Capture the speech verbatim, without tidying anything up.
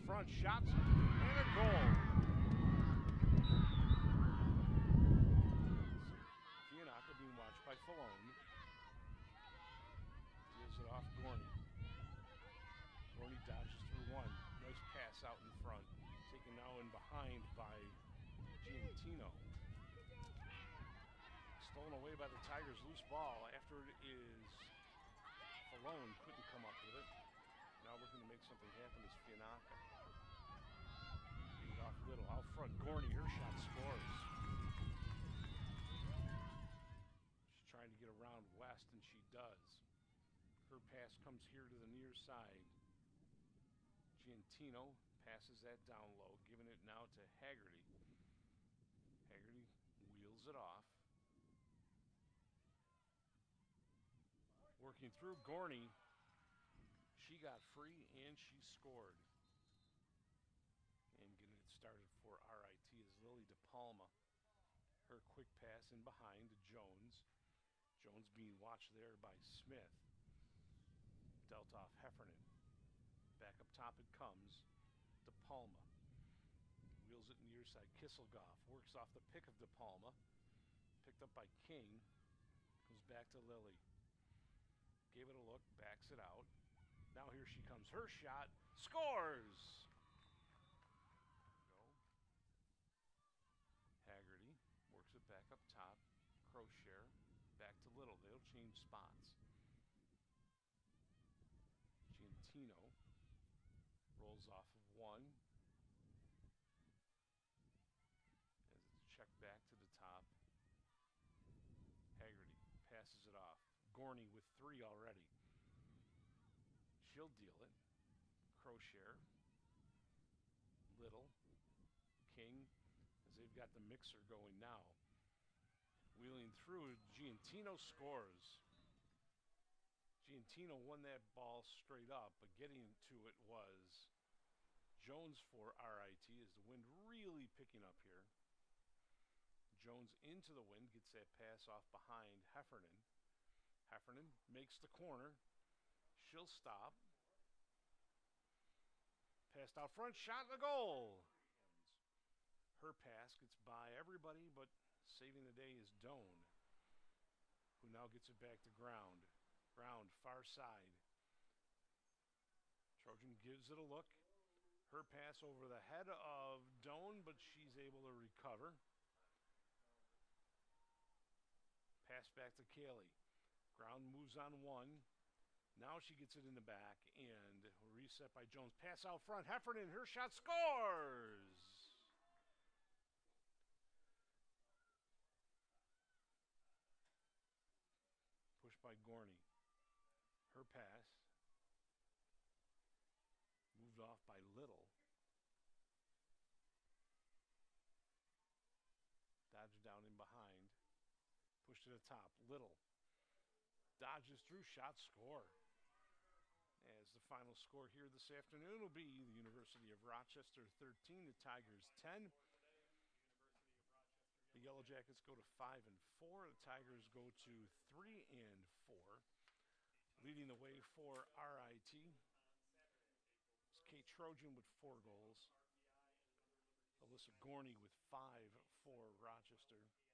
front, shots, and a goal. Fianacca being watched by Falone. Gives it off Gorney. Gorney dodges through one. Nice pass out in front. Taken now in behind by Giantino. Stolen away by the Tigers. Loose ball. After it is Falone. Couldn't come up with it. Now looking to make something happen is Fianacca. Beat it off Little. Out front, Gorney. Her shot scores. She's trying to get around West, and she does. Her pass comes here to the near side. Giantino passes that down low, giving it now to Haggerty. Haggerty wheels it off. Working through Gorney. She got free and she scored. And getting it started for R I T is Lily DePalma. Her quick pass in behind to Jones. Jones being watched there by Smith. Dealt off Heffernan. Back up top it comes. DePalma. Wheels it near side. Kisselgoff works off the pick of DePalma. Picked up by King. Goes back to Lily. Gave it a look. Backs it out. Now here she comes. Her shot. Scores! Go. Haggerty works it back up top. Crochet. Back to Little. They'll change spots. Giantino rolls off of one. As it's checked back to the top. Haggerty passes it off. Gorney with three already. She'll deal it. Crochet. Little. King. As they've got the mixer going now. Wheeling through. Giantino scores. Giantino won that ball straight up, but getting to it was Jones for R I T as the wind really picking up here. Jones into the wind, gets that pass off behind Heffernan. Heffernan makes the corner. She'll stop. Passed out front, shot, and a goal. Her pass gets by everybody, but saving the day is Doan, who now gets it back to ground. Ground, far side. Trojan gives it a look. Her pass over the head of Doan, but she's able to recover. Pass back to Cayley. Ground moves on one. Now she gets it in the back and reset by Jones. Pass out front. Heffernan, her shot scores! Pushed by Gorney. Her pass. Moved off by Little. Dodged down in behind. Pushed to the top. Little. Dodges through, shot, score. As the final score here this afternoon will be the University of Rochester thirteen, the Tigers ten. The Yellow Jackets go to five and four. The Tigers go to three and four. Leading the way for R I T is Kate Trojan with four goals. Alyssa Gorney with five for Rochester.